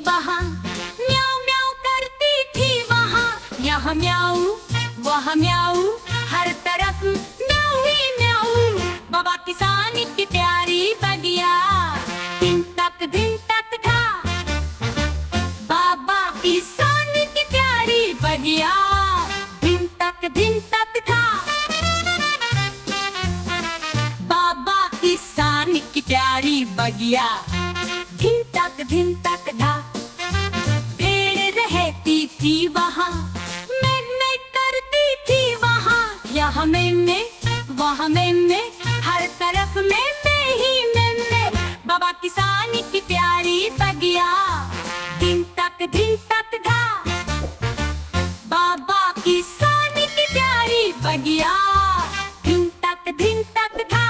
वहाँ, म्याऊ म्याऊ करती थी वहाँ। यहाँ म्याऊ वहाँ म्याऊ, हर तरफ म्याऊ ही म्याऊ। बाबा किसान की प्यारी बगिया, दिन तक था। बाबा किसान की प्यारी बगिया, दिन तक था। बाबा किसान की प्यारी बगिया, दिन तक था। पेड़ रहती थी वहाँ, मैं करती थी वहाँ। यहाँ मैं वहाँ मैं, हर तरफ मैं ही मैं। बाबा किसान की प्यारी बगिया, दिन तक था। बाबा किसान की प्यारी बगिया, दिन तक था।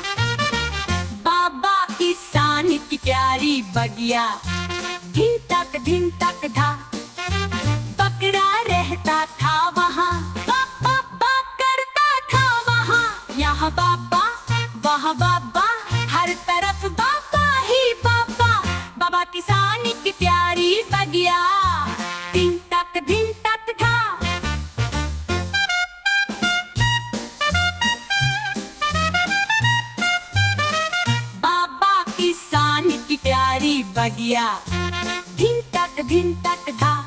बाबा किसान की प्यारी बगिया, दिन तक था। बकरा रहता था वहाँ, बाबा करता था वहाँ। यहाँ बाबा वहाँ बाबा, हर तरफ बाबा ही बाबा। बाबा किसान की प्यारी बगिया, दिन तक था। बाबा किसान की प्यारी बगिया, दिन तक था।